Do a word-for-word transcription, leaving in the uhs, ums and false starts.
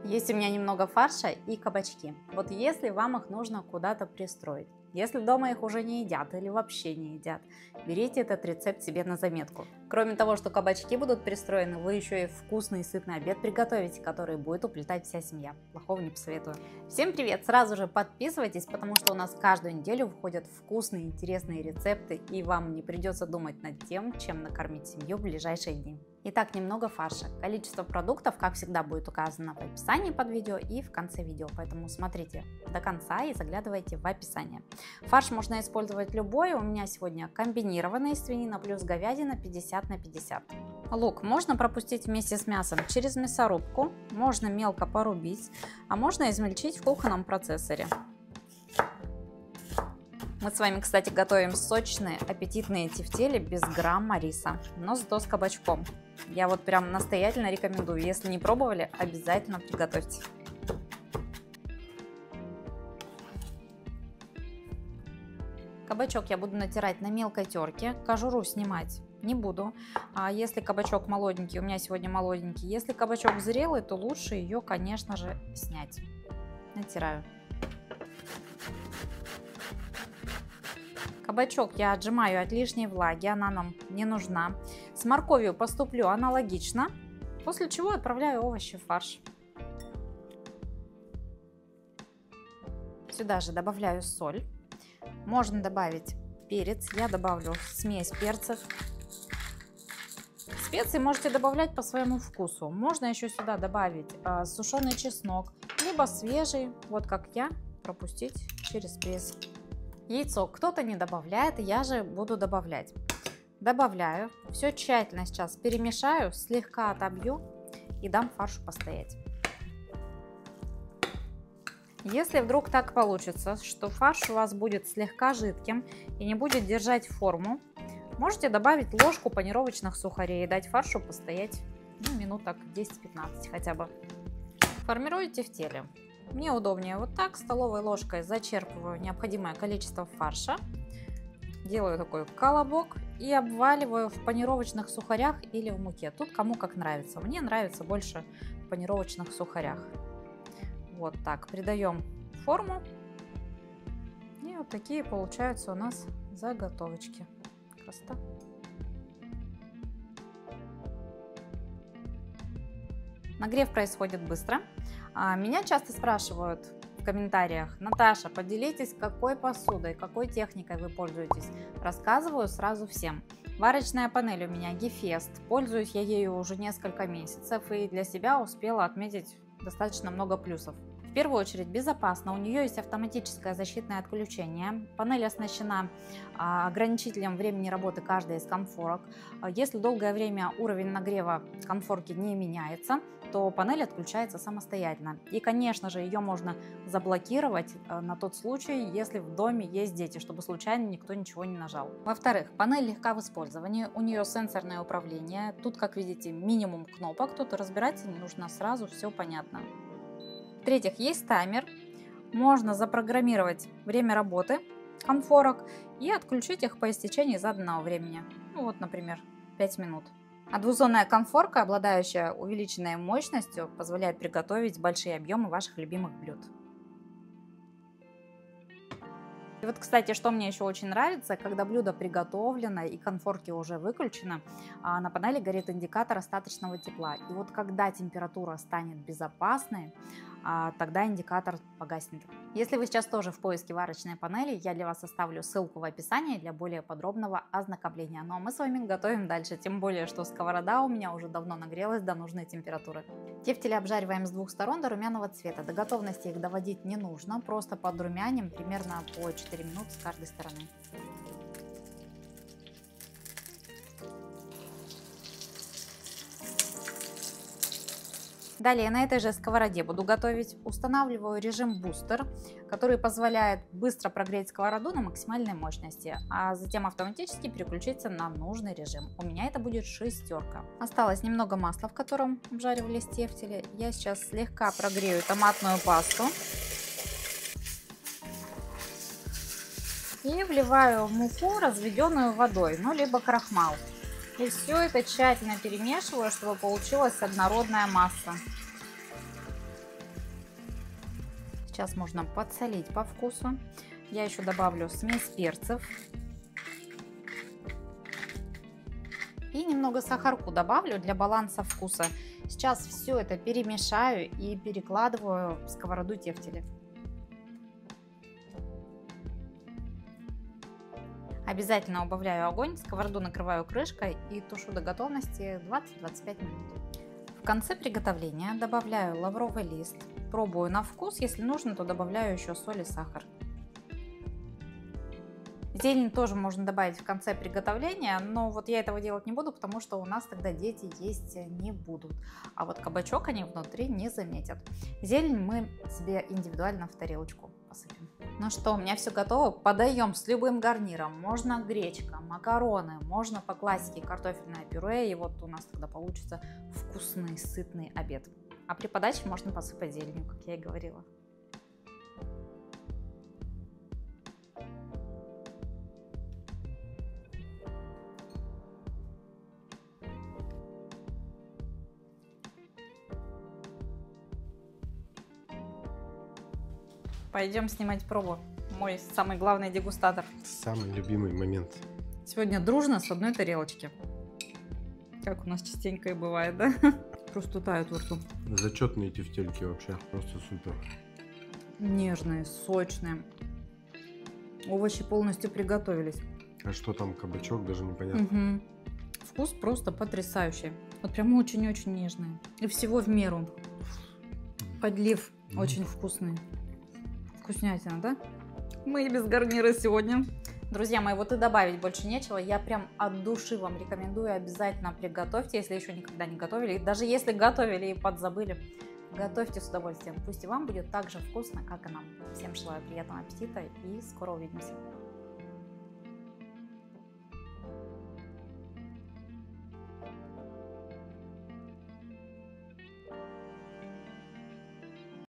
Есть у меня немного фарша и кабачки. Вот если вам их нужно куда-то пристроить, если дома их уже не едят или вообще не едят, берите этот рецепт себе на заметку. Кроме того, что кабачки будут пристроены, вы еще и вкусный и сытный обед приготовите, который будет уплетать вся семья. Плохого не посоветую. Всем привет! Сразу же подписывайтесь, потому что у нас каждую неделю выходят вкусные, интересные рецепты, и вам не придется думать над тем, чем накормить семью в ближайшие дни. Итак, немного фарша. Количество продуктов, как всегда, будет указано в описании под видео и в конце видео, поэтому смотрите до конца и заглядывайте в описание. Фарш можно использовать любой, у меня сегодня комбинированный свинина плюс говядина пятьдесят на пятьдесят. Лук можно пропустить вместе с мясом через мясорубку, можно мелко порубить, а можно измельчить в кухонном процессоре. Мы с вами, кстати, готовим сочные, аппетитные тефтели без грамма риса, но зато с кабачком. Я вот прям настоятельно рекомендую, если не пробовали, обязательно приготовьте. Кабачок я буду натирать на мелкой терке, кожуру снимать не буду. А если кабачок молоденький, у меня сегодня молоденький, если кабачок зрелый, то лучше ее, конечно же, снять. Натираю. Кабачок я отжимаю от лишней влаги, она нам не нужна. С морковью поступлю аналогично, после чего отправляю овощи в фарш. Сюда же добавляю соль. Можно добавить перец, я добавлю смесь перцев. Специи можете добавлять по своему вкусу. Можно еще сюда добавить э, сушеный чеснок, либо свежий, вот как я, пропустить через пресс. Яйцо кто-то не добавляет, я же буду добавлять. Добавляю, все тщательно сейчас перемешаю, слегка отобью и дам фаршу постоять. Если вдруг так получится, что фарш у вас будет слегка жидким и не будет держать форму, можете добавить ложку панировочных сухарей и дать фаршу постоять ну, минут так десять-пятнадцать хотя бы. Формирую тефтели. Мне удобнее вот так, столовой ложкой зачерпываю необходимое количество фарша, делаю такой колобок и обваливаю в панировочных сухарях или в муке. Тут кому как нравится. Мне нравится больше в панировочных сухарях. Вот так, придаем форму. И вот такие получаются у нас заготовочки. Красота. Нагрев происходит быстро. Меня часто спрашивают в комментариях: Наташа, поделитесь, какой посудой, какой техникой вы пользуетесь. Рассказываю сразу всем. Варочная панель у меня Гефест. Пользуюсь я ею уже несколько месяцев и для себя успела отметить достаточно много плюсов. В первую очередь безопасно, у нее есть автоматическое защитное отключение, панель оснащена ограничителем времени работы каждой из конфорок. Если долгое время уровень нагрева конфорки не меняется, то панель отключается самостоятельно. И, конечно же, ее можно заблокировать на тот случай, если в доме есть дети, чтобы случайно никто ничего не нажал. Во-вторых, панель легка в использовании, у нее сенсорное управление. Тут, как видите, минимум кнопок, тут разбираться не нужно сразу, все понятно. В-третьих, есть таймер, можно запрограммировать время работы конфорок и отключить их по истечении заданного времени. Ну вот, например, пять минут. А двухзонная конфорка, обладающая увеличенной мощностью, позволяет приготовить большие объемы ваших любимых блюд. И вот, кстати, что мне еще очень нравится, когда блюдо приготовлено и конфорки уже выключены, на панели горит индикатор остаточного тепла. И вот когда температура станет безопасной, тогда индикатор погаснет. Если вы сейчас тоже в поиске варочной панели, я для вас оставлю ссылку в описании для более подробного ознакомления. Ну а мы с вами готовим дальше, тем более, что сковорода у меня уже давно нагрелась до нужной температуры. Тефтели обжариваем с двух сторон до румяного цвета. До готовности их доводить не нужно, просто подрумяним примерно по четыре минуты с каждой стороны. Далее на этой же сковороде буду готовить. Устанавливаю режим бустер, который позволяет быстро прогреть сковороду на максимальной мощности, а затем автоматически переключиться на нужный режим. У меня это будет шестерка. Осталось немного масла, в котором обжаривались тефтели. Я сейчас слегка прогрею томатную пасту и вливаю муку, разведенную водой, ну либо крахмал. И все это тщательно перемешиваю, чтобы получилась однородная масса. Сейчас можно подсолить по вкусу. Я еще добавлю смесь перцев. И немного сахарку добавлю для баланса вкуса. Сейчас все это перемешаю и перекладываю в сковороду тефтели. Обязательно убавляю огонь, сковороду накрываю крышкой и тушу до готовности двадцать-двадцать пять минут. В конце приготовления добавляю лавровый лист. Пробую на вкус, если нужно, то добавляю еще соль и сахар. Зелень тоже можно добавить в конце приготовления, но вот я этого делать не буду, потому что у нас тогда дети есть не будут. А вот кабачок они внутри не заметят. Зелень мы себе индивидуально в тарелочку посыпем. Ну что, у меня все готово. Подаем с любым гарниром. Можно гречка, макароны, можно по классике картофельное пюре. И вот у нас тогда получится вкусный, сытный обед. А при подаче можно посыпать зеленью, как я и говорила. Пойдем снимать пробу. Мой самый главный дегустатор. Самый любимый момент. Сегодня дружно с одной тарелочки. Как у нас частенько и бывает, да? Просто тают во рту. Зачетные тефтельки вообще. Просто супер. Нежные, сочные. Овощи полностью приготовились. А что там, кабачок, даже непонятно. Угу. Вкус просто потрясающий. Вот прям очень-очень нежный. И всего в меру. Подлив mm. очень вкусный. Вкуснятина, да? Мы и без гарнира сегодня. Друзья мои, вот и добавить больше нечего. Я прям от души вам рекомендую. Обязательно приготовьте, если еще никогда не готовили. И даже если готовили и подзабыли, готовьте с удовольствием. Пусть и вам будет так же вкусно, как и нам. Всем желаю приятного аппетита и скоро увидимся.